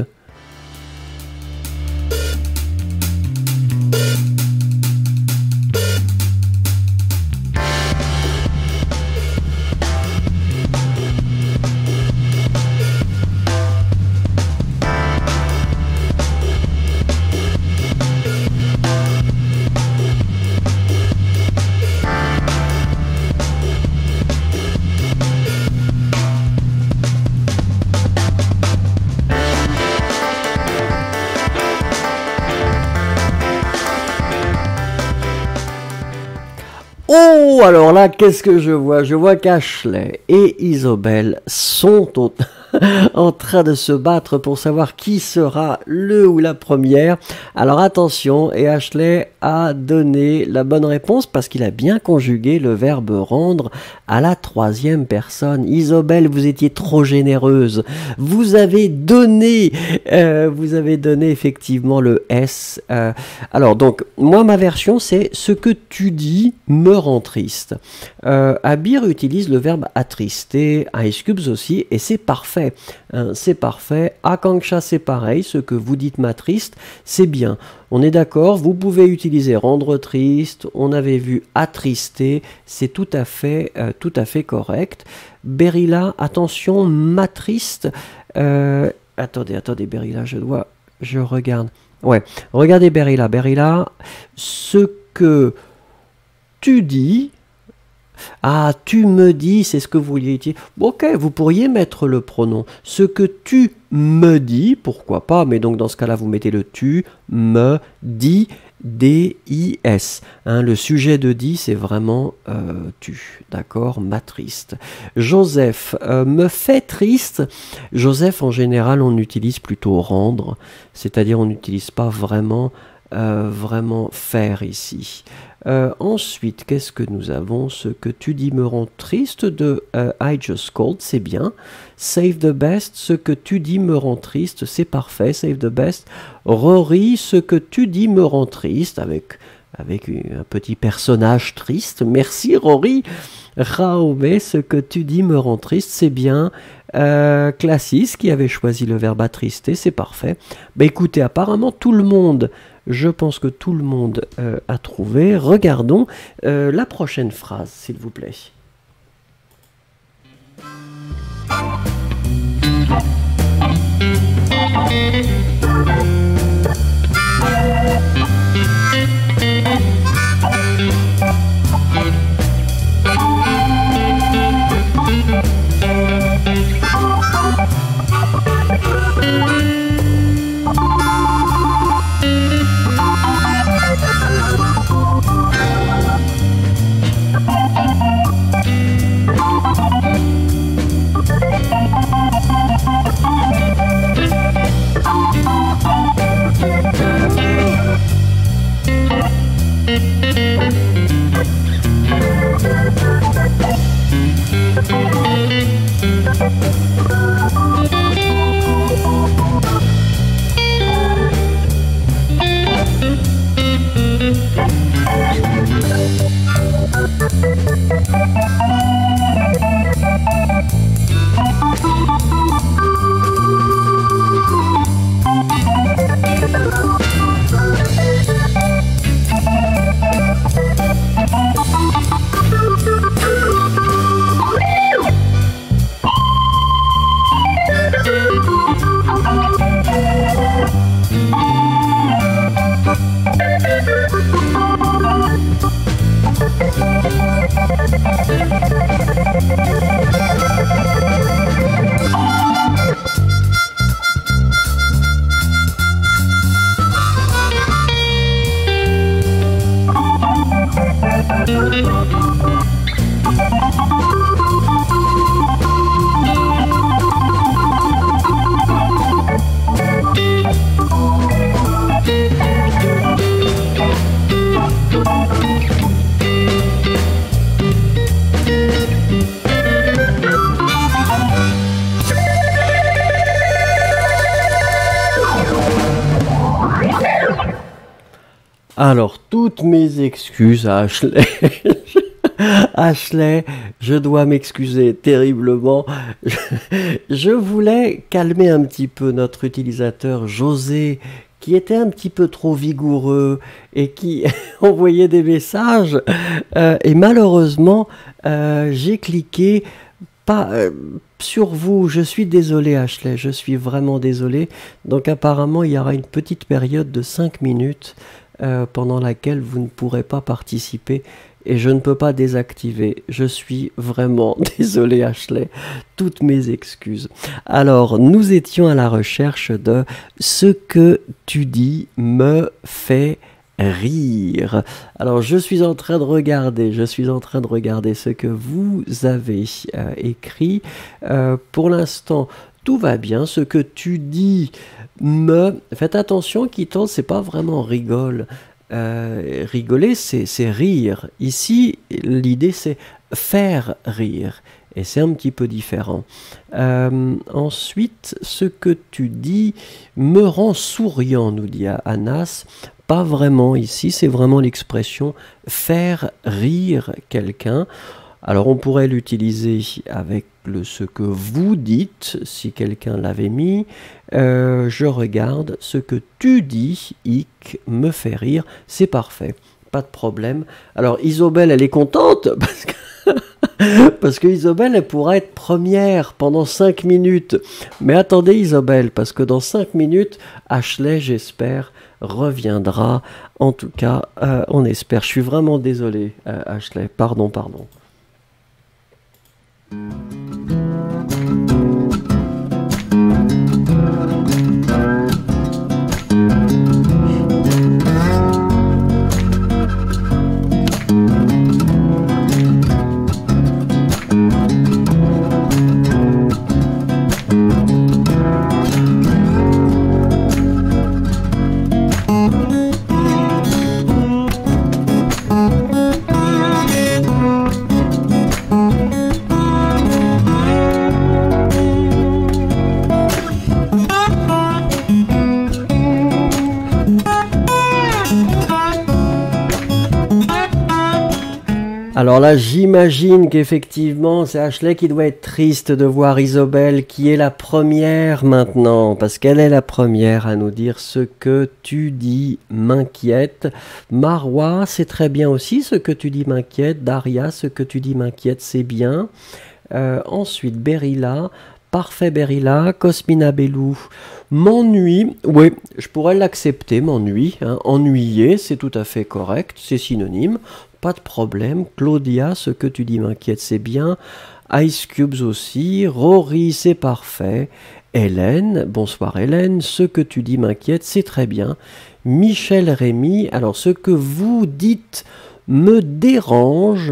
Oh, alors là, qu'est-ce que je vois? Je vois qu'Ashley et Isobel sont en train de se battre pour savoir qui sera le ou la première. Alors attention, et Ashley a donné la bonne réponse parce qu'il a bien conjugué le verbe rendre à la troisième personne. Isobel, vous étiez trop généreuse. Vous avez donné effectivement le S. Alors donc, moi ma version c'est ce que tu dis me rend triste. Abir utilise le verbe attrister, Ice Cubes aussi, et c'est parfait. C'est parfait. Akanksha, c'est pareil. Ce que vous dites m'attriste, c'est bien. On est d'accord. Vous pouvez utiliser rendre triste. On avait vu attrister. C'est tout à fait correct. Berilla, attention, m'attriste. Attendez, Berilla, je regarde. Ouais, regardez Berilla. Berilla, ce que tu dis, ah, tu me dis, c'est ce que vous vouliez dire. Ok, vous pourriez mettre le pronom. Ce que tu me dis, pourquoi pas, mais donc dans ce cas-là, vous mettez le tu me dis, D-I-S. Le sujet de dit, c'est vraiment tu, d'accord, m'attriste. Joseph, me fait triste. Joseph, en général, on utilise plutôt rendre, c'est-à-dire on n'utilise pas vraiment faire ici. Ensuite, qu'est-ce que nous avons? Ce que tu dis me rend triste de I just called, c'est bien. Save the best, ce que tu dis me rend triste, c'est parfait. Save the best. Rory, ce que tu dis me rend triste, avec un petit personnage triste. Merci Rory. Raomé, ce que tu dis me rend triste, c'est bien. Classis, qui avait choisi le verbe attrister, c'est parfait. Bah écoutez, apparemment tout le monde... Je pense que tout le monde a trouvé. Regardons la prochaine phrase, s'il vous plaît. Alors, toutes mes excuses à Ashley. Ashley, je dois m'excuser terriblement. Je voulais calmer un petit peu notre utilisateur José, qui était un petit peu trop vigoureux et qui envoyait des messages. Et malheureusement, j'ai cliqué pas sur vous. Je suis désolé, Ashley, je suis vraiment désolé. Donc apparemment, il y aura une petite période de 5 minutes pendant laquelle vous ne pourrez pas participer et je ne peux pas désactiver. Je suis vraiment désolé, Ashley. Toutes mes excuses. Alors, nous étions à la recherche de ce que tu dis me fait rire. Alors, je suis en train de regarder ce que vous avez écrit. Pour l'instant, tout va bien. Ce que tu dis Faites attention, Kiton, c'est pas vraiment rigole. Rigoler, c'est rire. Ici, l'idée, c'est faire rire. Et c'est un petit peu différent. Ensuite, ce que tu dis me rend souriant, nous dit Anas. Pas vraiment ici, c'est vraiment l'expression faire rire quelqu'un. Alors on pourrait l'utiliser avec ce que vous dites, si quelqu'un l'avait mis. Je regarde, ce que tu dis, Ick, me fait rire, c'est parfait, pas de problème. Alors Isobel, elle est contente, parce que Isobel, elle pourra être première pendant 5 minutes. Mais attendez Isobel, parce que dans 5 minutes, Ashley, j'espère, reviendra. En tout cas, on espère. Je suis vraiment désolé, Ashley, pardon. Alors là, j'imagine qu'effectivement, c'est Ashley qui doit être triste de voir Isobel qui est la première maintenant, parce qu'elle est la première à nous dire ce que tu dis m'inquiète. Marwa, c'est très bien aussi, ce que tu dis m'inquiète. Daria, ce que tu dis m'inquiète, c'est bien. Ensuite, Berilla, parfait Berilla. Cosmina Bellou, m'ennuie. Oui, je pourrais l'accepter, m'ennuie. Hein. Ennuyer, c'est tout à fait correct, c'est synonyme. Pas de problème. Claudia, ce que tu dis m'inquiète, c'est bien. Ice Cubes aussi. Rory, c'est parfait. Hélène, bonsoir Hélène, ce que tu dis m'inquiète, c'est très bien. Michel Rémy, alors ce que vous dites me dérange.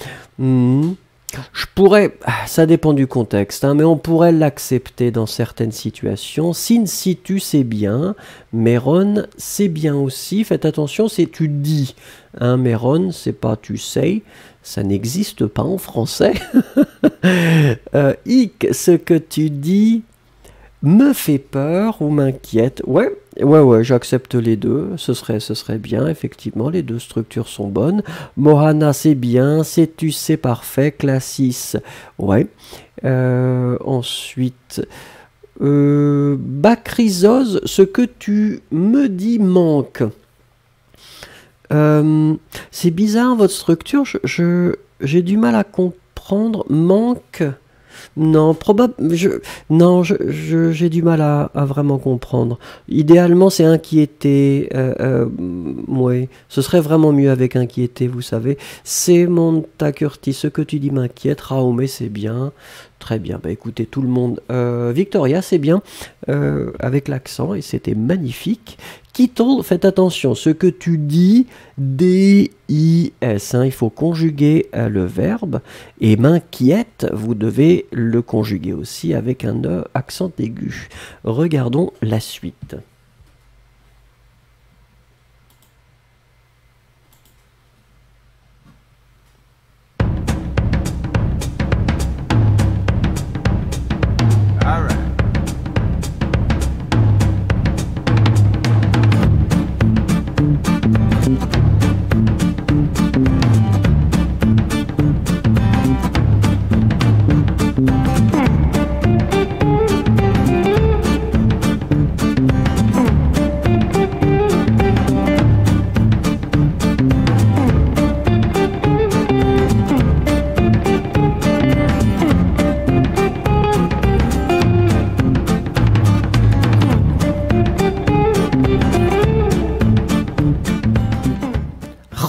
Je pourrais, ça dépend du contexte, hein, mais on pourrait l'accepter dans certaines situations. Sin situ, c'est bien. Méron, c'est bien aussi. Faites attention, c'est tu dis. Hein, Méron, c'est pas tu sais. Ça n'existe pas en français. Ick, ce que tu dis me fait peur ou m'inquiète. Ouais, j'accepte les deux. Ce serait bien, effectivement. Les deux structures sont bonnes. Mohana, c'est bien. C'est-tu, c'est parfait. Classis, ouais. Ensuite, Bacrysose, ce que tu me dis manque. C'est bizarre, votre structure. J'ai du mal à comprendre. Manque. Non, j'ai du mal à vraiment comprendre. Idéalement, c'est inquiéter. Ouais, ce serait vraiment mieux avec inquiéter, vous savez. C'est Monta Curtis, ce que tu dis m'inquiète. Raoumé, c'est bien. Très bien, bah écoutez tout le monde. Victoria, c'est bien, avec l'accent, et c'était magnifique. Kiton, faites attention, ce que tu dis, D-I-S, hein, il faut conjuguer le verbe, et m'inquiète, vous devez le conjuguer aussi avec un accent aigu. Regardons la suite.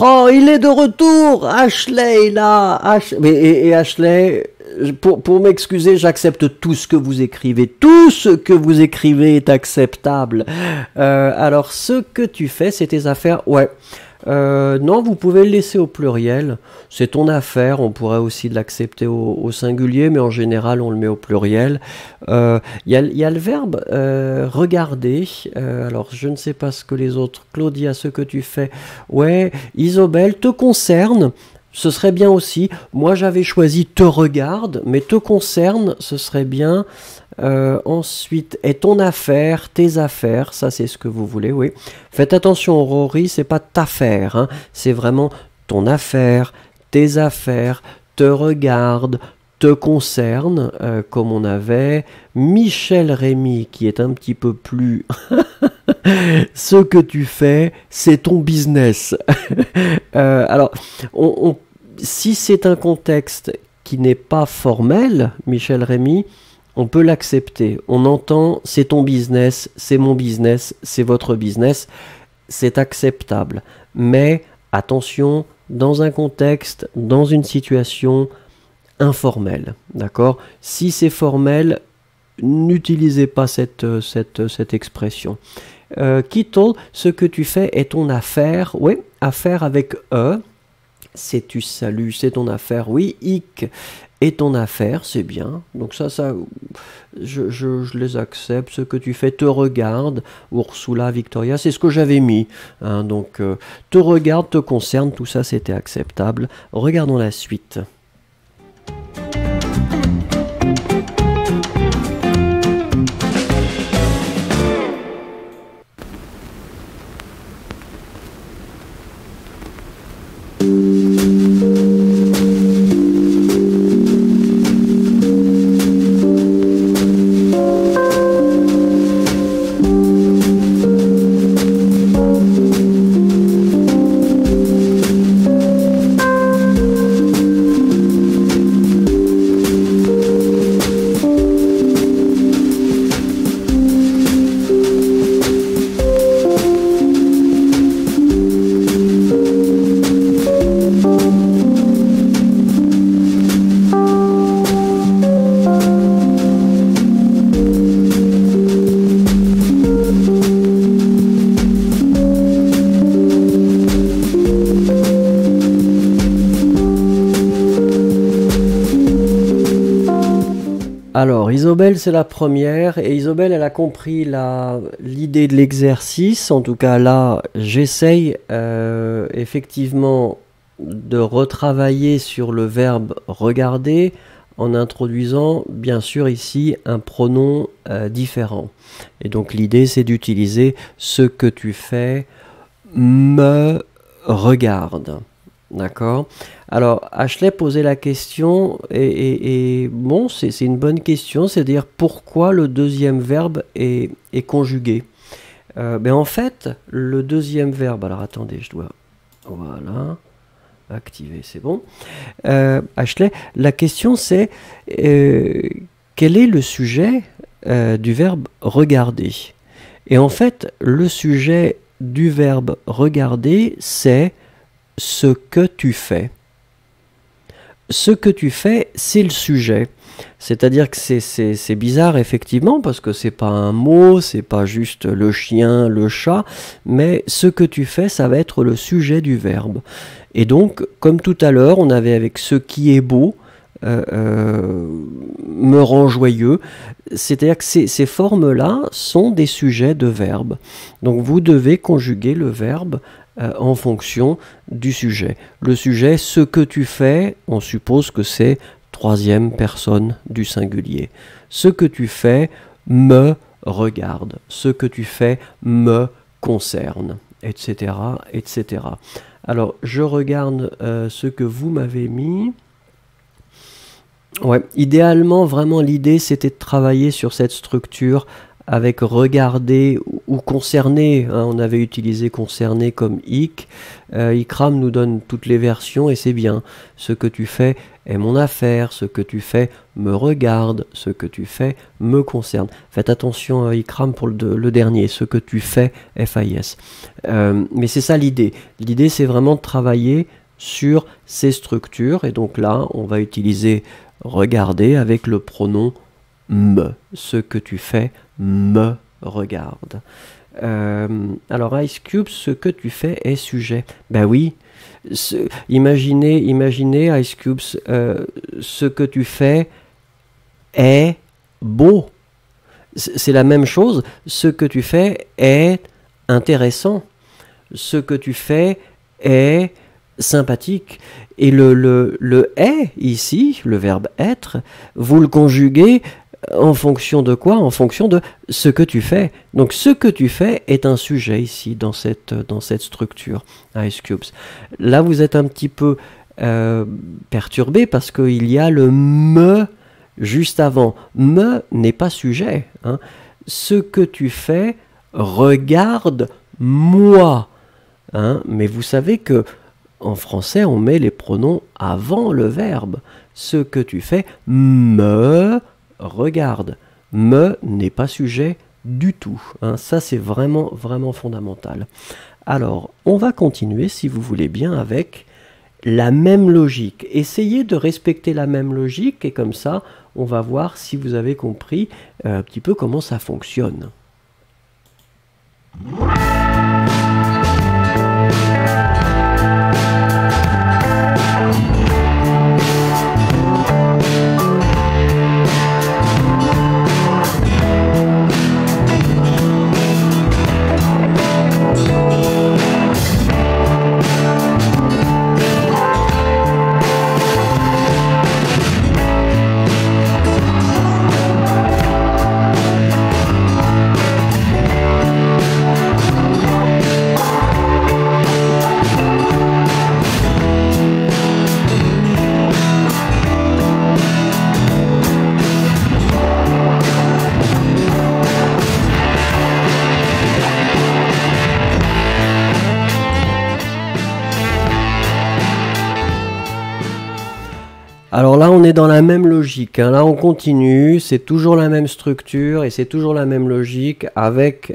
Oh, il est de retour. Ashley est là. Et Ashley, pour m'excuser, j'accepte tout ce que vous écrivez. Tout ce que vous écrivez est acceptable. Alors, ce que tu fais, c'est tes affaires. Ouais. Non, vous pouvez le laisser au pluriel. C'est ton affaire. On pourrait aussi l'accepter au singulier, mais en général, on le met au pluriel. Il y a le verbe regarder. Alors, je ne sais pas ce que les autres. Claudia, ce que tu fais. Ouais, Isobel, te concerne. Ce serait bien aussi. Moi, j'avais choisi te regarde, mais te concerne, ce serait bien. Ensuite, est ton affaire, tes affaires, ça c'est ce que vous voulez, oui. Faites attention, Rory, c'est pas t'affaire, hein, c'est vraiment ton affaire, tes affaires, te regarde, te concerne, comme on avait Michel Rémy qui est un petit peu plus... Ce que tu fais, c'est ton business. Alors, si c'est un contexte qui n'est pas formel, Michel Rémy, on peut l'accepter. On entend, c'est ton business, c'est mon business, c'est votre business. C'est acceptable. Mais attention, dans un contexte, dans une situation informelle. D'accord ? Si c'est formel, n'utilisez pas cette expression. Kittle, ce que tu fais est ton affaire. Oui, affaire avec E. C'est tu salues, c'est ton affaire. Oui, hic est ton affaire, c'est bien. Donc ça je les accepte. Ce que tu fais te regarde. Ursula, Victoria, c'est ce que j'avais mis. Hein, donc te regarde, te concerne, tout ça c'était acceptable. Regardons la suite. Alors, Isobel, c'est la première, et Isobel, elle a compris l'idée de l'exercice. En tout cas, là, j'essaye effectivement de retravailler sur le verbe regarder en introduisant, bien sûr, ici, un pronom différent. Et donc, l'idée, c'est d'utiliser ce que tu fais me regarde. D'accord. Alors, Ashley posait la question, et bon, c'est une bonne question, c'est-à-dire pourquoi le deuxième verbe est conjugué. En fait, le deuxième verbe, alors attendez, je dois, voilà, activer, c'est bon. Ashley, la question c'est, quel est le sujet du verbe regarder? Et en fait, le sujet du verbe regarder, c'est ce que tu fais. Ce que tu fais, c'est le sujet. C'est-à-dire que c'est bizarre, effectivement, parce que c'est pas un mot, c'est pas juste le chien, le chat, mais ce que tu fais, ça va être le sujet du verbe. Et donc, comme tout à l'heure, on avait avec ce qui est beau, me rend joyeux. C'est-à-dire que ces formes-là sont des sujets de verbes. Donc, vous devez conjuguer le verbe en fonction du sujet. Le sujet, ce que tu fais, on suppose que c'est troisième personne du singulier. Ce que tu fais me regarde. Ce que tu fais me concerne, etc., etc. Alors, je regarde ce que vous m'avez mis. Ouais, idéalement, vraiment, l'idée, c'était de travailler sur cette structure avec regarder ou concerner. Hein, on avait utilisé concerner comme hic. Ikram nous donne toutes les versions et c'est bien. Ce que tu fais est mon affaire, ce que tu fais me regarde, ce que tu fais me concerne. Faites attention, Ikram, pour le dernier, ce que tu fais, FIS. Mais c'est ça l'idée. L'idée, c'est vraiment de travailler sur ces structures, et donc là, on va utiliser regarder avec le pronom me. Ce que tu fais me regarde. Alors Ice Cube, ce que tu fais est sujet. Ben oui, imaginez Ice Cube, ce que tu fais est beau. C'est la même chose, ce que tu fais est intéressant. Ce que tu fais est sympathique. Et le est ici, le verbe être, vous le conjuguez en fonction de quoi? En fonction de ce que tu fais. Donc ce que tu fais est un sujet ici dans cette structure Ice Cubes. Là vous êtes un petit peu perturbé parce qu'il y a le me juste avant. Me n'est pas sujet. Hein. Ce que tu fais regarde moi. Hein. Mais vous savez que en français on met les pronoms avant le verbe. Ce que tu fais me regarde. Me n'est pas sujet du tout. Hein. Ça, c'est vraiment, vraiment fondamental. Alors, on va continuer, si vous voulez bien, avec la même logique. Essayez de respecter la même logique, et comme ça, on va voir si vous avez compris un petit peu comment ça fonctionne. Alors là, on est dans la même logique. Hein. Là, on continue. C'est toujours la même structure et c'est toujours la même logique avec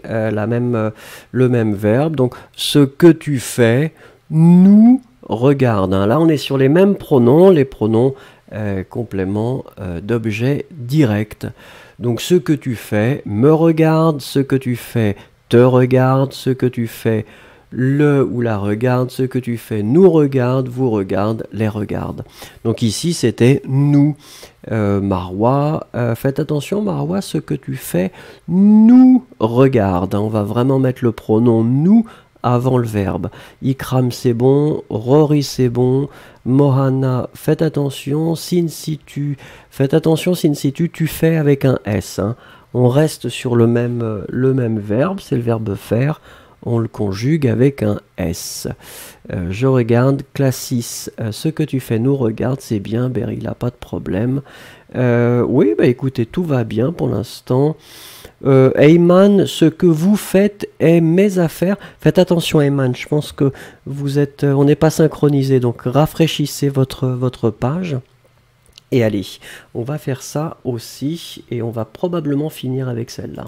le même verbe. Donc, ce que tu fais nous regarde. Hein. Là, on est sur les mêmes pronoms, les pronoms compléments d'objet direct. Donc, ce que tu fais me regarde, ce que tu fais te regarde, ce que tu fais le ou la regarde, ce que tu fais nous regarde, vous regarde, les regarde. Donc ici c'était nous. Marwa, faites attention Marwa, ce que tu fais nous regarde. On va vraiment mettre le pronom nous avant le verbe. Ikram c'est bon, Rory c'est bon, Mohana, faites attention, sin situ, faites attention sin situ, tu fais avec un S. Hein. On reste sur le même verbe, c'est le verbe faire. On le conjugue avec un S. Je regarde, classis, ce que tu fais nous regarde, c'est bien, Beryl n'a pas de problème. Oui, bah écoutez, tout va bien pour l'instant. Ayman, ce que vous faites est mes affaires. Faites attention Ayman, je pense que vous êtes, on n'est pas synchronisé, donc rafraîchissez votre page. Et allez, on va faire ça aussi, et on va probablement finir avec celle-là.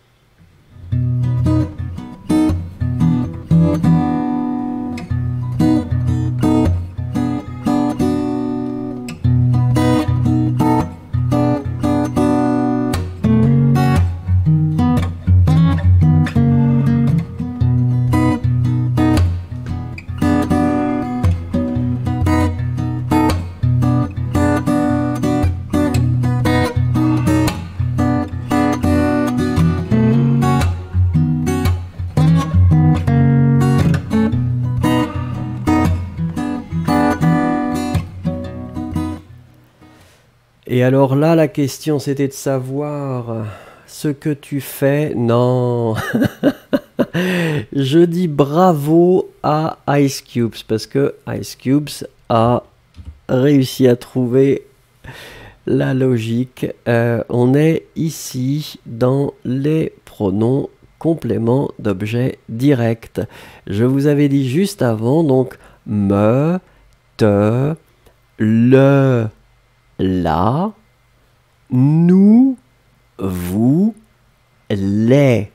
Et alors là, la question, c'était de savoir ce que tu fais. Non, je dis bravo à Ice Cubes, parce que Ice Cubes a réussi à trouver la logique. On est ici dans les pronoms compléments d'objet direct. Je vous avais dit juste avant, donc me, te, le, la, nous, vous, les.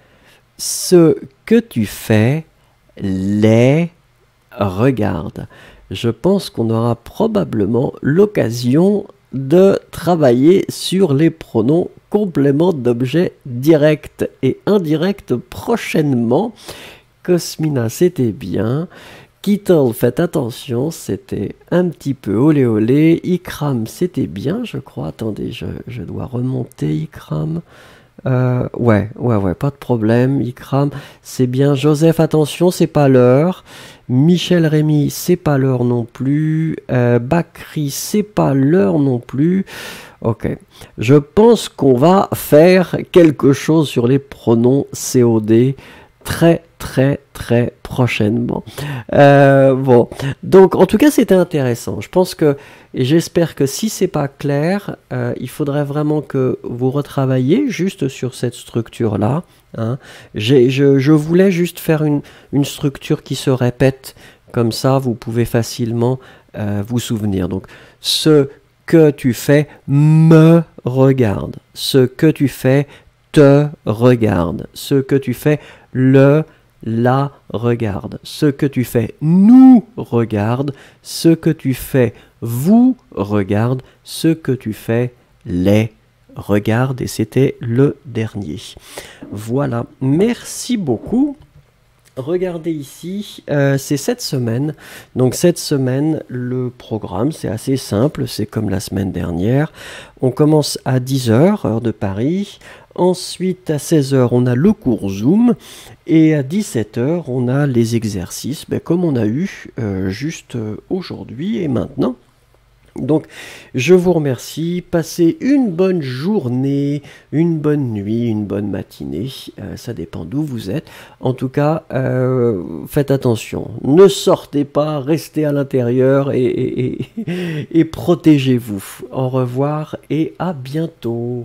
Ce que tu fais, les regarde. Je pense qu'on aura probablement l'occasion de travailler sur les pronoms compléments d'objet direct et indirect prochainement. Cosmina, c'était bien. Kittel, faites attention, c'était un petit peu olé olé. Ikram, c'était bien, je crois. Attendez, je dois remonter Ikram. Ouais, pas de problème. Ikram, c'est bien. Joseph, attention, c'est pas l'heure. Michel Rémy, c'est pas l'heure non plus. Bakri, c'est pas l'heure non plus. Ok. Je pense qu'on va faire quelque chose sur les pronoms COD très prochainement. Bon, donc en tout cas c'était intéressant. Je pense que, et j'espère que si c'est pas clair, il faudrait vraiment que vous retravailliez juste sur cette structure-là. Hein. Je voulais juste faire une structure qui se répète, comme ça vous pouvez facilement vous souvenir. Donc, ce que tu fais me regarde. Ce que tu fais te regarde. Ce que tu fais la regarde. Ce que tu fais nous regarde. Ce que tu fais vous regarde. Ce que tu fais les regarde. Et c'était le dernier. Voilà. Merci beaucoup. Regardez ici, c'est cette semaine. Donc cette semaine, le programme, c'est assez simple, c'est comme la semaine dernière. On commence à 10h, heure de Paris. Ensuite, à 16h, on a le cours Zoom. Et à 17h, on a les exercices, comme on a eu juste aujourd'hui et maintenant. Donc, je vous remercie. Passez une bonne journée, une bonne nuit, une bonne matinée. Ça dépend d'où vous êtes. En tout cas, faites attention. Ne sortez pas, restez à l'intérieur et protégez-vous. Au revoir et à bientôt.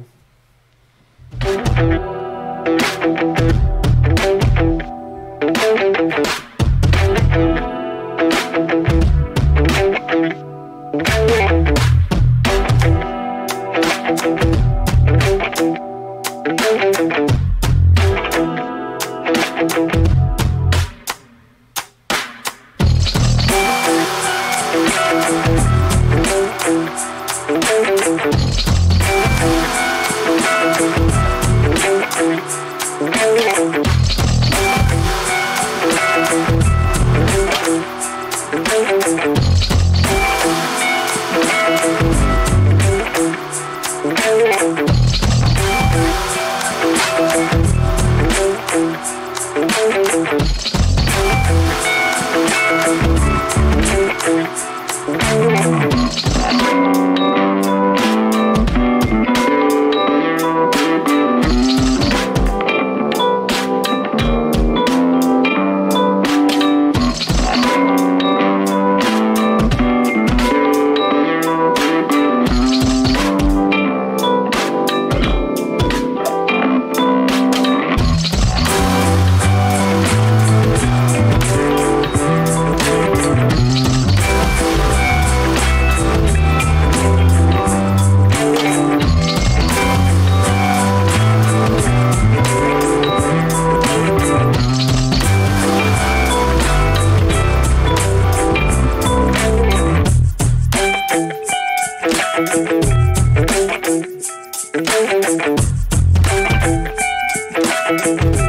Thank you.